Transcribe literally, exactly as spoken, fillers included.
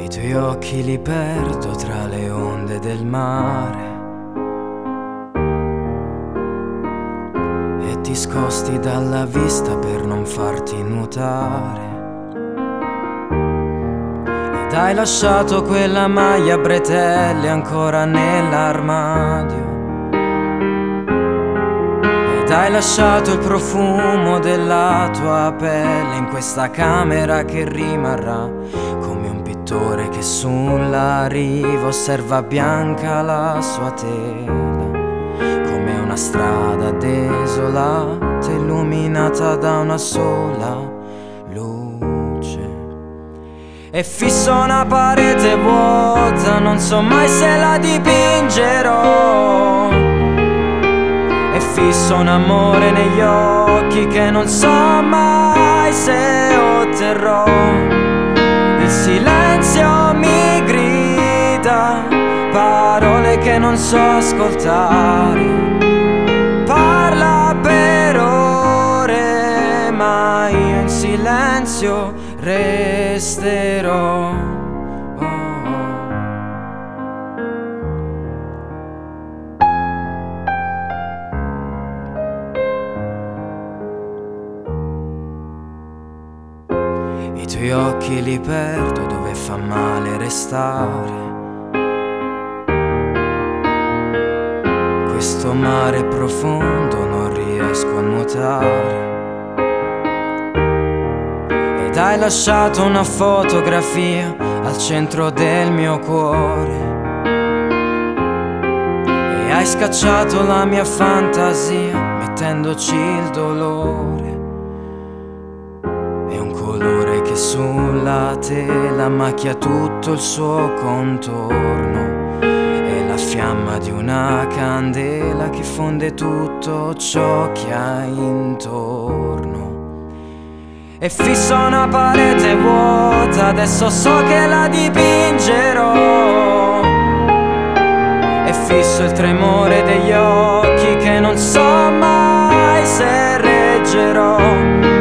I tuoi occhi li perdo tra le onde del mare e ti scosti dalla vista per non farti nuotare. Ed hai lasciato quella maglia a bretelle ancora nell'armadio. Ed hai lasciato il profumo della tua pelle in questa camera che rimarrà come un pittore che sulla riva osserva bianca la sua tela, come una strada desolata illuminata da una sola luce. E fisso una parete vuota, non so mai se la dipingerò. E fisso un amore negli occhi che non so mai se otterrò. Il silenzio mi grida parole che non so ascoltare. Parla per ore, ma io in silenzio resterò. I tuoi occhi li perdo dove fa male restare. Questo mare profondo non riesco a nuotare. Ed hai lasciato una fotografia al centro del mio cuore. E hai scacciato la mia fantasia mettendoci il dolore. È un colore che sulla tela macchia tutto il suo contorno. È la fiamma di una candela che fonde tutto ciò che hai intorno. E fisso una parete vuota, adesso so che la dipingerò. E fisso il tremore degli occhi che non so mai se reggerò.